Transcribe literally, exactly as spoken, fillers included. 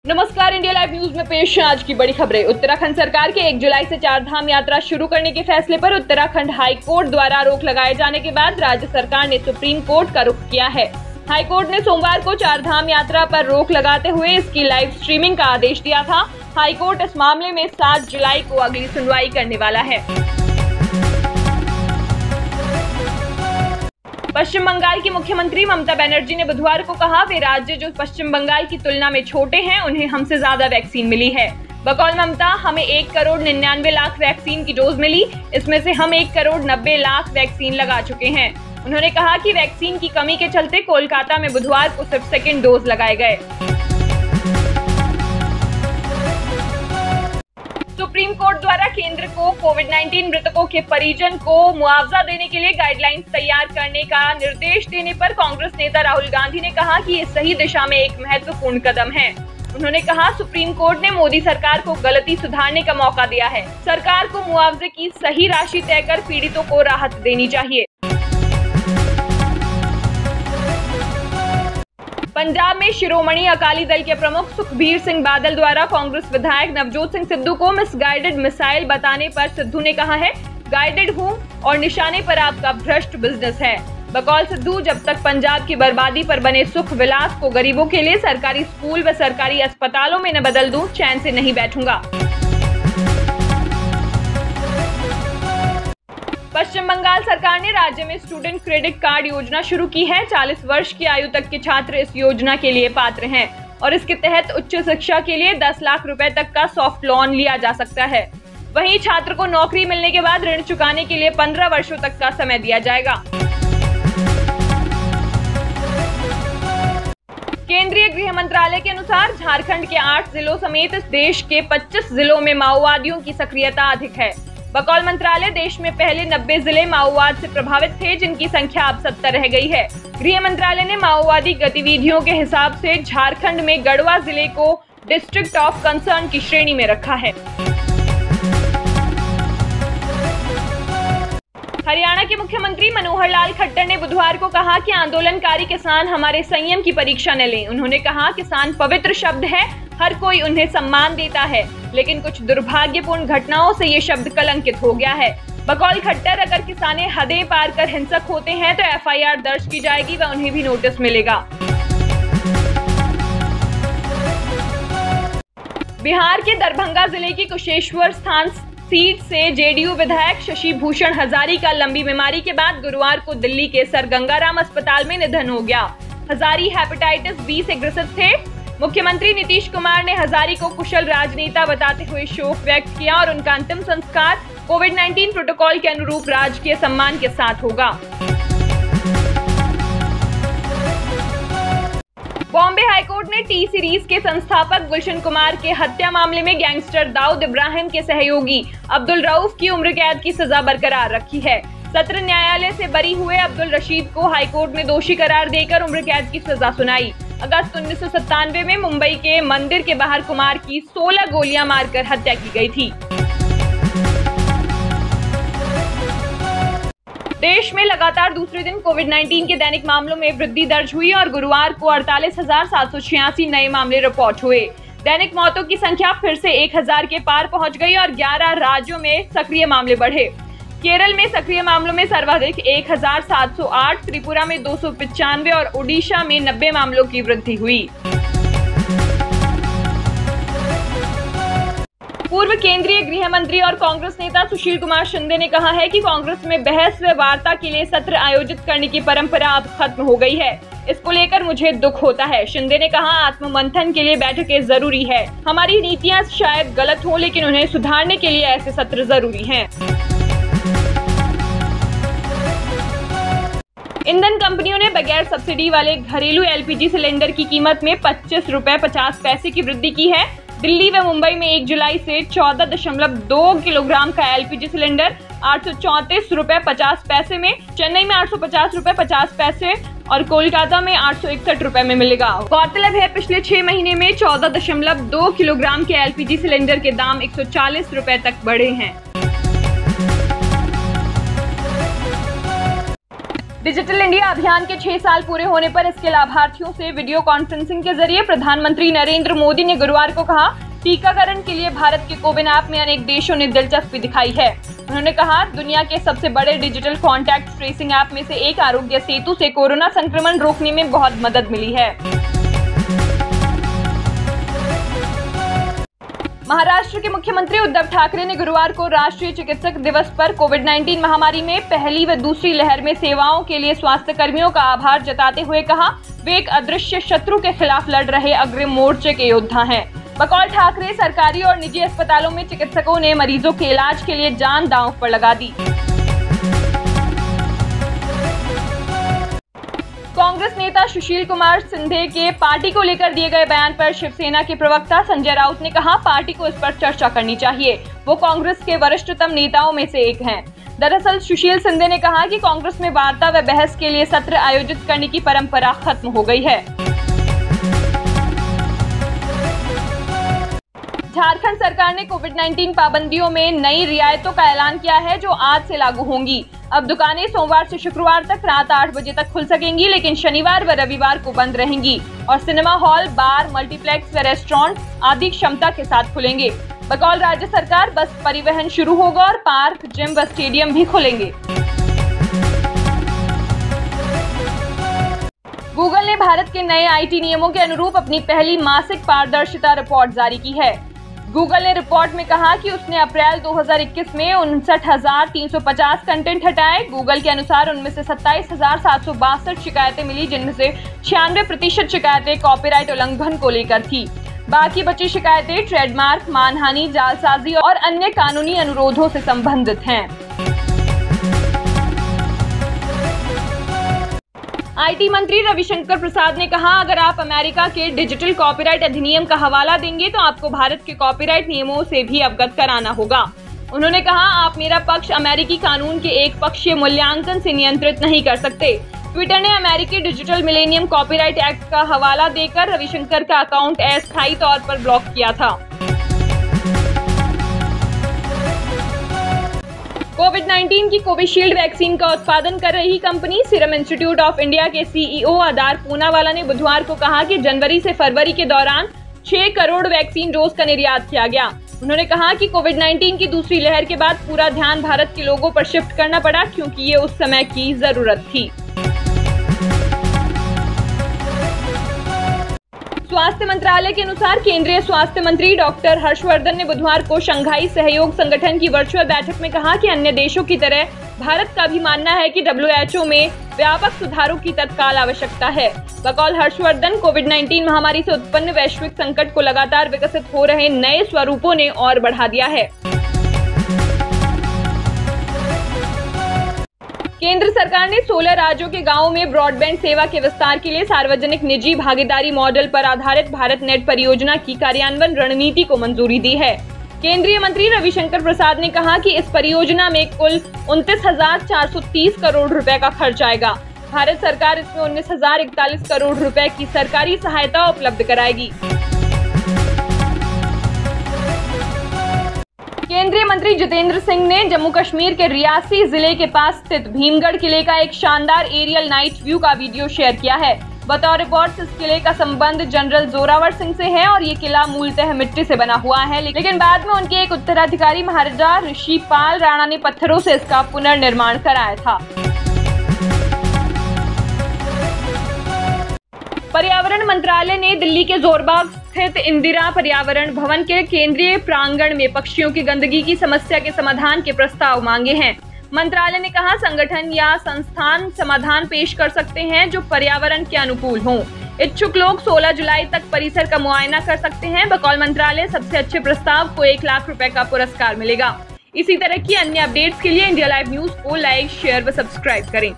नमस्कार, India Live news में पेश है आज की बड़ी खबरें। उत्तराखंड सरकार के एक जुलाई से चार धाम यात्रा शुरू करने के फैसले पर उत्तराखंड हाई कोर्ट द्वारा रोक लगाए जाने के बाद राज्य सरकार ने सुप्रीम कोर्ट का रुख किया है। हाई कोर्ट ने सोमवार को चार धाम यात्रा पर रोक लगाते हुए इसकी लाइव स्ट्रीमिंग का आदेश दिया था। हाई कोर्ट इस मामले में सात जुलाई को अगली सुनवाई करने वाला है। पश्चिम बंगाल की मुख्यमंत्री ममता बनर्जी ने बुधवार को कहा, वे राज्य जो पश्चिम बंगाल की तुलना में छोटे हैं उन्हें हमसे ज्यादा वैक्सीन मिली है। बकौल ममता, हमें एक करोड़ निन्यानवे लाख वैक्सीन की डोज मिली, इसमें से हम एक करोड़ नब्बे लाख वैक्सीन लगा चुके हैं। उन्होंने कहा कि वैक्सीन की कमी के चलते कोलकाता में बुधवार को सिर्फ सेकेंड डोज लगाए गए। सुप्रीम कोर्ट द्वारा केंद्र को कोविड उन्नीस मृतकों के परिजन को मुआवजा देने के लिए गाइडलाइंस तैयार करने का निर्देश देने पर कांग्रेस नेता राहुल गांधी ने कहा कि ये सही दिशा में एक महत्वपूर्ण कदम है। उन्होंने कहा, सुप्रीम कोर्ट ने मोदी सरकार को गलती सुधारने का मौका दिया है। सरकार को मुआवजे की सही राशि तय कर पीड़ितों को राहत देनी चाहिए। पंजाब में शिरोमणि अकाली दल के प्रमुख सुखबीर सिंह बादल द्वारा कांग्रेस विधायक नवजोत सिंह सिद्धू को मिसगाइडेड मिसाइल बताने पर सिद्धू ने कहा है, गाइडेड हूं और निशाने पर आपका भ्रष्ट बिजनेस है। बकौल सिद्धू, जब तक पंजाब की बर्बादी पर बने सुख विलास को गरीबों के लिए सरकारी स्कूल व सरकारी अस्पतालों में न बदल दूं, चैन से नहीं बैठूंगा। पश्चिम बंगाल सरकार ने राज्य में स्टूडेंट क्रेडिट कार्ड योजना शुरू की है। चालीस वर्ष की आयु तक के छात्र इस योजना के लिए पात्र हैं और इसके तहत उच्च शिक्षा के लिए दस लाख रुपए तक का सॉफ्ट लोन लिया जा सकता है। वहीं छात्र को नौकरी मिलने के बाद ऋण चुकाने के लिए पंद्रह वर्षों तक का समय दिया जाएगा। केंद्रीय गृह मंत्रालय के अनुसार झारखंड के आठ जिलों समेत देश के पच्चीस जिलों में माओवादियों की सक्रियता अधिक है। बकौल मंत्रालय, देश में पहले नब्बे जिले माओवाद से प्रभावित थे, जिनकी संख्या अब सत्तर रह गई है। गृह मंत्रालय ने माओवादी गतिविधियों के हिसाब से झारखंड में गढ़वा जिले को डिस्ट्रिक्ट ऑफ कंसर्न की श्रेणी में रखा है। हरियाणा के मुख्यमंत्री मनोहर लाल खट्टर ने बुधवार को कहा कि आंदोलनकारी किसान हमारे संयम की परीक्षा न लें। उन्होंने कहा, किसान पवित्र शब्द है, हर कोई उन्हें सम्मान देता है, लेकिन कुछ दुर्भाग्यपूर्ण घटनाओं से ये शब्द कलंकित हो गया है। बकौल खट्टर, अगर किसाने हदें पार कर हिंसक होते हैं तो एफ आई आर दर्ज की जाएगी व उन्हें भी नोटिस मिलेगा। बिहार के दरभंगा जिले की कुशेश्वर स्थान सीट से जे डी यू विधायक शशि भूषण हजारी का लंबी बीमारी के बाद गुरुवार को दिल्ली के सर गंगाराम अस्पताल में निधन हो गया। हजारी हेपेटाइटिस बी से ग्रसित थे। मुख्यमंत्री नीतीश कुमार ने हजारी को कुशल राजनेता बताते हुए शोक व्यक्त किया और उनका अंतिम संस्कार कोविड उन्नीस प्रोटोकॉल के अनुरूप राजकीय सम्मान के साथ होगा। बॉम्बे हाईकोर्ट ने टी सीरीज के संस्थापक गुलशन कुमार के हत्या मामले में गैंगस्टर दाऊद इब्राहिम के सहयोगी अब्दुल रऊफ की उम्र कैद की सजा बरकरार रखी है। सत्र न्यायालय से बरी हुए अब्दुल रशीद को हाईकोर्ट ने दोषी करार देकर उम्र कैद की सजा सुनाई। अगस्त उन्नीस सौ सत्तानवे में मुंबई के मंदिर के बाहर कुमार की सोलह गोलियां मारकर हत्या की गई थी। देश में लगातार दूसरे दिन कोविड उन्नीस के दैनिक मामलों में वृद्धि दर्ज हुई और गुरुवार को अड़तालीस हजार सात सौ छियासी नए मामले रिपोर्ट हुए। दैनिक मौतों की संख्या फिर से एक हजार के पार पहुंच गई और ग्यारह राज्यों में सक्रिय मामले बढ़े। केरल में सक्रिय मामलों में सर्वाधिक एक हजार सात सौ आठ, त्रिपुरा में दो सौ पचानवे और ओडिशा में नब्बे मामलों की वृद्धि हुई। पूर्व केंद्रीय गृह मंत्री और कांग्रेस नेता सुशील कुमार शिंदे ने कहा है कि कांग्रेस में बहस व वार्ता के लिए सत्र आयोजित करने की परंपरा अब खत्म हो गई है। इसको लेकर मुझे दुख होता है। शिंदे ने कहा, आत्ममंथन के लिए बैठकें जरूरी है। हमारी नीतियां शायद गलत हो, लेकिन उन्हें सुधारने के लिए ऐसे सत्र जरूरी हैं। ईंधन कंपनियों ने बगैर सब्सिडी वाले घरेलू एल पी जी सिलेंडर की कीमत में पच्चीस रुपए पचास पैसे की वृद्धि की है। दिल्ली व मुंबई में एक जुलाई से चौदह दशमलव दो किलोग्राम का एल पी जी सिलेंडर आठ सौ चौंतीस रुपए पचास पैसे में, चेन्नई में आठ सौ पचास रुपए पचास पैसे और कोलकाता में आठ सौ इकसठ रुपए में मिलेगा। गौरतलब है, पिछले छह महीने में चौदह दशमलव दो किलोग्राम के एल पी जी सिलेंडर के दाम एक सौ चालीस रुपए तक बढ़े हैं। डिजिटल इंडिया अभियान के छह साल पूरे होने पर इसके लाभार्थियों से वीडियो कॉन्फ्रेंसिंग के जरिए प्रधानमंत्री नरेंद्र मोदी ने गुरुवार को कहा, टीकाकरण के लिए भारत के कोविन ऐप में अनेक देशों ने दिलचस्पी दिखाई है। उन्होंने कहा, दुनिया के सबसे बड़े डिजिटल कॉन्टैक्ट ट्रेसिंग ऐप में से एक आरोग्य सेतु से कोरोना संक्रमण रोकने में बहुत मदद मिली है। महाराष्ट्र के मुख्यमंत्री उद्धव ठाकरे ने गुरुवार को राष्ट्रीय चिकित्सक दिवस पर कोविड नाइन्टीन महामारी में पहली व दूसरी लहर में सेवाओं के लिए स्वास्थ्य कर्मियों का आभार जताते हुए कहा, वे एक अदृश्य शत्रु के खिलाफ लड़ रहे अग्रिम मोर्चे के योद्धा हैं। बकौल ठाकरे, सरकारी और निजी अस्पतालों में चिकित्सकों ने मरीजों के इलाज के लिए जान दांव पर लगा दी। कांग्रेस नेता सुशील कुमार सिंधे के पार्टी को लेकर दिए गए बयान पर शिवसेना के प्रवक्ता संजय राउत ने कहा, पार्टी को इस पर चर्चा करनी चाहिए। वो कांग्रेस के वरिष्ठतम नेताओं में से एक हैं। दरअसल सुशील सिंधे ने कहा कि कांग्रेस में वार्ता व बहस के लिए सत्र आयोजित करने की परंपरा खत्म हो गई है। झारखंड सरकार ने कोविड नाइन्टीन पाबंदियों में नई रियायतों का ऐलान किया है, जो आज से लागू होंगी। अब दुकानें सोमवार से शुक्रवार तक रात आठ बजे तक खुल सकेंगी, लेकिन शनिवार व रविवार को बंद रहेंगी और सिनेमा हॉल, बार, मल्टीप्लेक्स व रेस्टोरेंट आदि क्षमता के साथ खुलेंगे। बकौल राज्य सरकार, बस परिवहन शुरू होगा और पार्क, जिम व स्टेडियम भी खुलेंगे। गूगल ने भारत के नए आईटी नियमों के अनुरूप अपनी पहली मासिक पारदर्शिता रिपोर्ट जारी की है। गूगल ने रिपोर्ट में कहा कि उसने अप्रैल दो हज़ार इक्कीस में उनसठ हजार तीन सौ पचास कंटेंट हटाए। गूगल के अनुसार उनमें से सत्ताईस हजार सात सौ बासठ शिकायतें मिली, जिनमें से छियानवे प्रतिशत शिकायतें कॉपीराइट उल्लंघन को लेकर थी। बाकी बची शिकायतें ट्रेडमार्क, मानहानि, जालसाजी और अन्य कानूनी अनुरोधों से संबंधित हैं। आईटी मंत्री रविशंकर प्रसाद ने कहा, अगर आप अमेरिका के डिजिटल कॉपीराइट अधिनियम का हवाला देंगे तो आपको भारत के कॉपीराइट नियमों से भी अवगत कराना होगा। उन्होंने कहा, आप मेरा पक्ष अमेरिकी कानून के एक पक्षीय मूल्यांकन से नियंत्रित नहीं कर सकते। ट्विटर ने अमेरिकी डिजिटल मिलेनियम कॉपीराइट एक्ट का हवाला देकर रविशंकर का अकाउंट अस्थायी तौर पर ब्लॉक किया था। कोविड नाइन्टीन की कोविशील्ड वैक्सीन का उत्पादन कर रही company Serum Institute of India के सीईओ आदार पूनावाला ने बुधवार को कहा कि जनवरी से फरवरी के दौरान छह करोड़ वैक्सीन डोज का निर्यात किया गया। उन्होंने कहा कि कोविड नाइन्टीन की दूसरी लहर के बाद पूरा ध्यान भारत के लोगों पर शिफ्ट करना पड़ा, क्योंकि ये उस समय की जरूरत थी। स्वास्थ्य मंत्रालय के अनुसार केंद्रीय स्वास्थ्य मंत्री डॉक्टर हर्षवर्धन ने बुधवार को शंघाई सहयोग संगठन की वर्चुअल बैठक में कहा कि अन्य देशों की तरह भारत का भी मानना है कि डब्ल्यूएचओ में व्यापक सुधारों की तत्काल आवश्यकता है। बकौल हर्षवर्धन, कोविड नाइन्टीन महामारी से उत्पन्न वैश्विक संकट को लगातार विकसित हो रहे नए स्वरूपों ने और बढ़ा दिया है। केंद्र सरकार ने सोलह राज्यों के गांवों में ब्रॉडबैंड सेवा के विस्तार के लिए सार्वजनिक निजी भागीदारी मॉडल पर आधारित भारत नेट परियोजना की कार्यान्वयन रणनीति को मंजूरी दी है। केंद्रीय मंत्री रविशंकर प्रसाद ने कहा कि इस परियोजना में कुल उनतीस हजार चार सौ तीस करोड़ रुपए का खर्च आएगा। भारत सरकार इसमें उन्नीस हजार इकतालीस करोड़ रुपए की सरकारी सहायता उपलब्ध कराएगी। केंद्रीय मंत्री जितेंद्र सिंह ने जम्मू कश्मीर के रियासी जिले के पास स्थित भीमगढ़ किले का एक शानदार एरियल नाइट व्यू का वीडियो शेयर किया है। बतौर रिपोर्ट्स, इस किले का संबंध जनरल जोरावर सिंह से है और ये किला मूलतः मिट्टी से बना हुआ है, लेकिन बाद में उनके एक उत्तराधिकारी महाराजा ऋषिपाल राणा ने पत्थरों से इसका पुनर्निर्माण कराया था। पर्यावरण मंत्रालय ने दिल्ली के जोरबाग स्थित इंदिरा पर्यावरण भवन के केंद्रीय प्रांगण में पक्षियों की गंदगी की समस्या के समाधान के प्रस्ताव मांगे हैं। मंत्रालय ने कहा, संगठन या संस्थान समाधान पेश कर सकते हैं जो पर्यावरण के अनुकूल हों। इच्छुक लोग सोलह जुलाई तक परिसर का मुआयना कर सकते हैं। बकौल मंत्रालय, सबसे अच्छे प्रस्ताव को एक लाख रुपए का पुरस्कार मिलेगा। इसी तरह की अन्य अपडेट्स के लिए इंडिया लाइव न्यूज को लाइक, शेयर व सब्सक्राइब करें।